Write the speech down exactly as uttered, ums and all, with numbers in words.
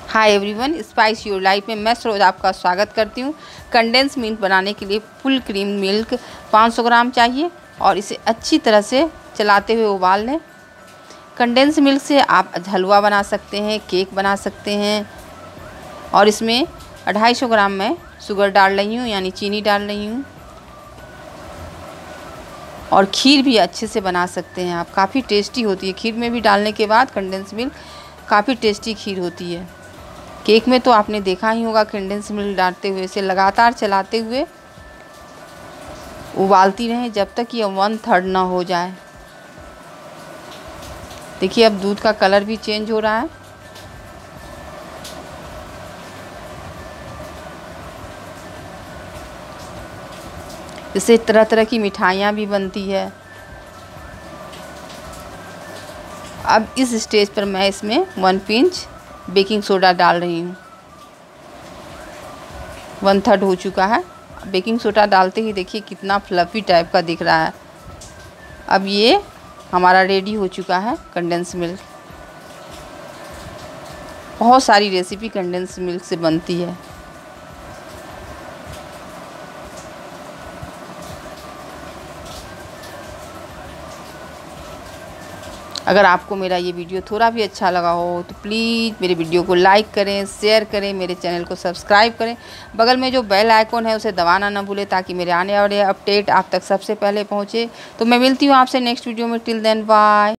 Hi everyone, spice your life में मैं सरोज आपका स्वागत करती हूँ। कंडेंस मिल्क बनाने के लिए फुल क्रीम मिल्क पाँच सौ ग्राम चाहिए और इसे अच्छी तरह से चलाते हुए उबाल लें। कंडेंस मिल्क से आप हलवा बना सकते हैं, केक बना सकते हैं और इसमें ढाई सौ ग्राम मैं शुगर डाल रही हूँ, यानी चीनी डाल रही हूँ। और खीर भी अच्छे से बना सकते हैं आप, काफ़ी टेस्टी होती है। खीर में भी डालने के बाद कंडेंस मिल्क काफ़ी टेस्टी खीर होती है। केक में तो आपने देखा ही होगा, कंडेंस मिल्क डालते हुए इसे लगातार चलाते हुए उबालती रहें जब तक ये वन थर्ड ना हो जाए। देखिए अब दूध का कलर भी चेंज हो रहा है। इससे तरह तरह की मिठाइयाँ भी बनती है। अब इस स्टेज पर मैं इसमें वन पिंच बेकिंग सोडा डाल रही हूँ। वन थर्ड हो चुका है। बेकिंग सोडा डालते ही देखिए कितना फ्लफ़ी टाइप का दिख रहा है। अब ये हमारा रेडी हो चुका है कंडेंस मिल्क। बहुत सारी रेसिपी कंडेंस मिल्क से बनती है। अगर आपको मेरा ये वीडियो थोड़ा भी अच्छा लगा हो तो प्लीज़ मेरे वीडियो को लाइक करें, शेयर करें, मेरे चैनल को सब्सक्राइब करें। बगल में जो बेल आइकॉन है उसे दबाना ना भूलें ताकि मेरे आने वाले अपडेट आप तक सबसे पहले पहुँचे। तो मैं मिलती हूँ आपसे नेक्स्ट वीडियो में। Till then bye.